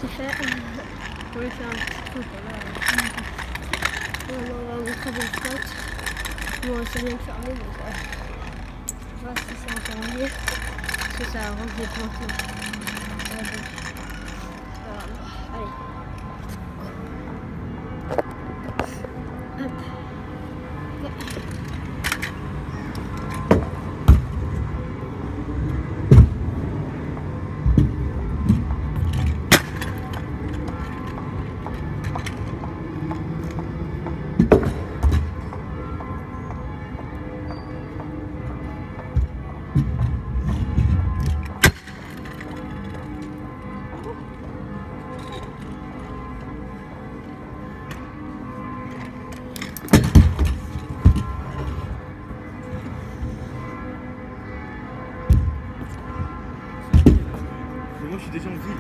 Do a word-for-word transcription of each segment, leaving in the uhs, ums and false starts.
c'est fait. On va faire un petit truc là. On va montrer des spots. Bon, c'est bien fermé, donc euh, je vois si c'est encore mieux. Parce que ça arrange des plantes. Ouais, donc, voilà. Allez. Hop. Moi je suis déjà en ville.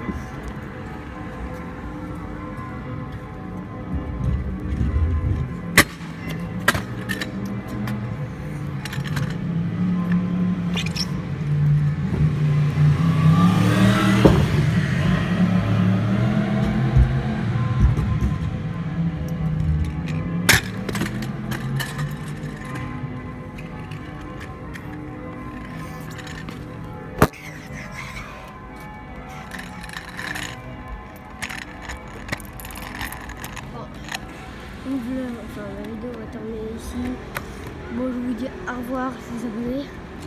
Donc là, enfin la vidéo va terminer ici. Bon, je vous dis au revoir les abonnés.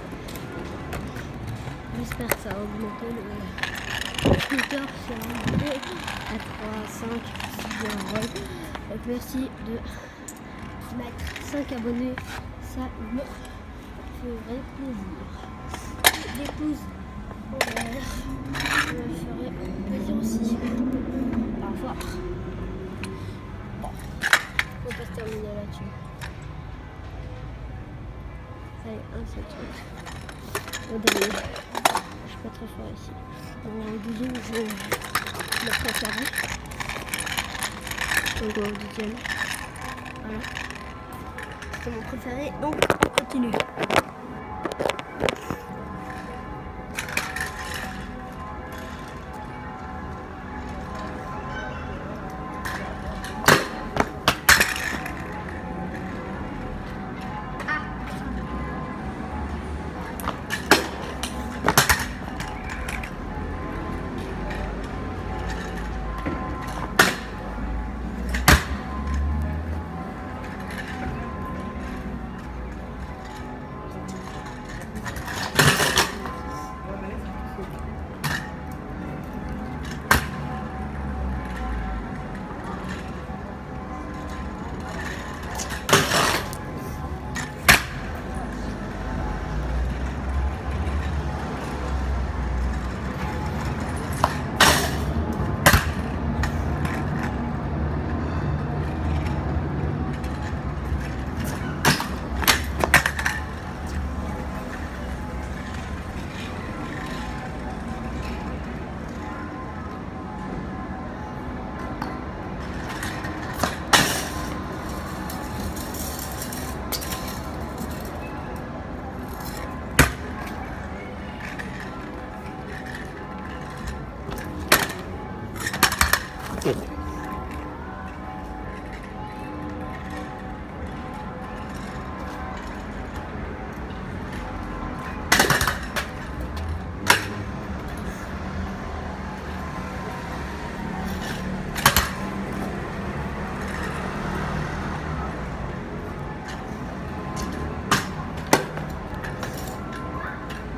J'espère que ça va augmenter le Twitter sur un vidéo à trois, cinq, six euros. Donc merci de mettre cinq abonnés, ça me ferait plaisir. Des pouces en l'air, ça me ferait plaisir aussi. Au revoir. On va pas se terminer là-dessus. Allez, un seul truc. Au début, je suis pas très fort ici. Au deuxième, je le préférais. Donc au deuxième. Voilà. C'est mon préféré, donc on continue.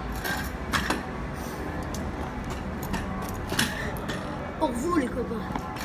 Pour vous les copains.